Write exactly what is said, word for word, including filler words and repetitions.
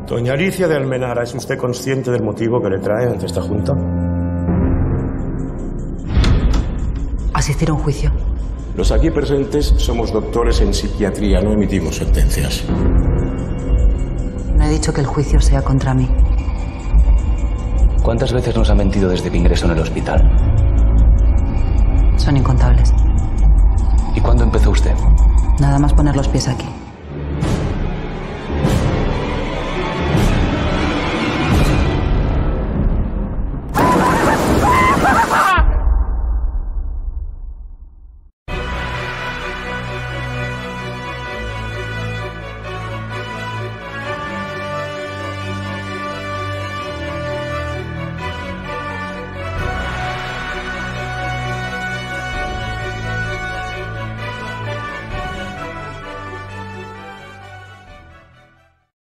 Doña Alicia de Almenara, ¿es usted consciente del motivo que le trae ante esta junta? Asistir a un juicio. Los aquí presentes somos doctores en psiquiatría, no emitimos sentencias. No he dicho que el juicio sea contra mí. ¿Cuántas veces nos ha mentido desde que ingresó en el hospital? Son incontables. ¿Y cuándo empezó usted? Nada más poner los pies aquí.